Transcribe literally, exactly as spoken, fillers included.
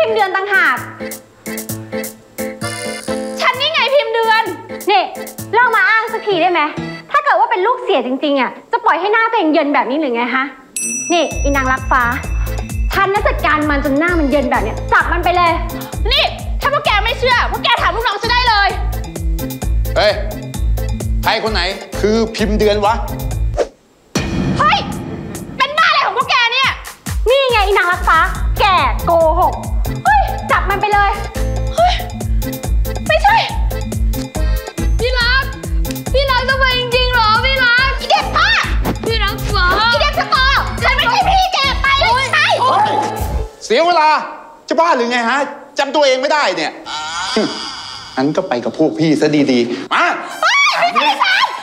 พ์เดือนต่างหากฉันนี่ไงพิมพ์เดือนนี่เลิกมาอ้างสักทีได้ไหมถ้าเกิดว่าเป็นลูกเสียจริงๆอ่ะจะปล่อยให้หน้าตัวเองเย็นแบบนี้หรือไงฮะนี่อีนางรักฟ้าฉันน่าจัดการมันจนหน้ามันเย็นแบบเนี้ยจับมันไปเลยนี่ถ้าพวกแกไม่เชื่อพวกแกถามลูกน้องฉันได้เลยเฮ้ยใครคนไหนคือพิมพ์เดือนวะเฮ้ยเป็นบ้าอะไรของพวกแกเนี่ยนี่ไงอีนางรักฟ้าแกโกหกเฮ้ยจับมันไปเลยเฮ้ยไม่ใช่พี่รักพี่รักจะไปจริงๆหรอพี่รักอีเด็กป้าพี่รักฟ้าอีเด็กสกอร์ฉันไม่ใช่พี่แกไปเลยใช่เสียเวลาจะบ้าหรือไงฮะจำตัวเองไม่ได้เนี่ยงั้นก็ไปกับพวกพี่ซะดีๆมา